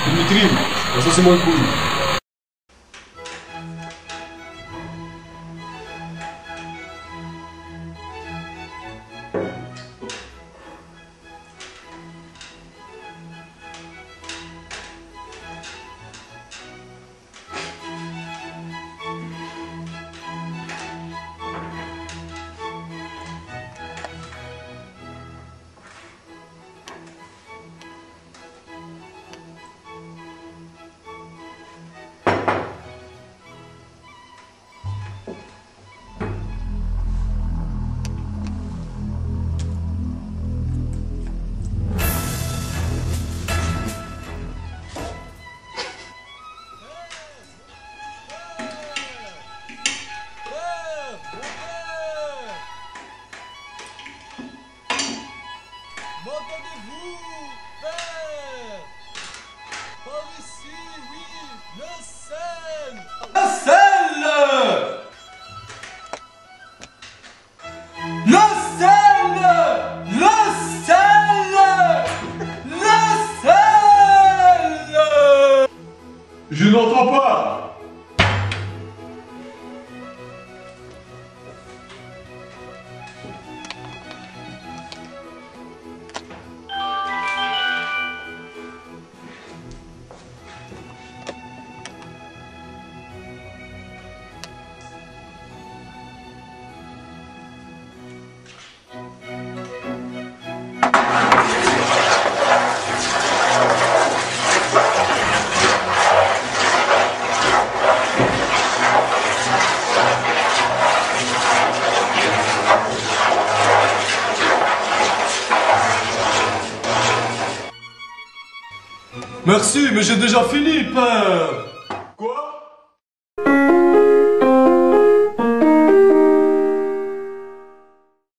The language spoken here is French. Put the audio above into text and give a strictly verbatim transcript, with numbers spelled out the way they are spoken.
Dimitri, ça c'est moins cool. M'entendez-vous, père? Par ici, oui, le sel! Le sel! Le sel! Le sel! Le sel! Je n'entends pas. Merci, mais j'ai déjà fini, père. Quoi?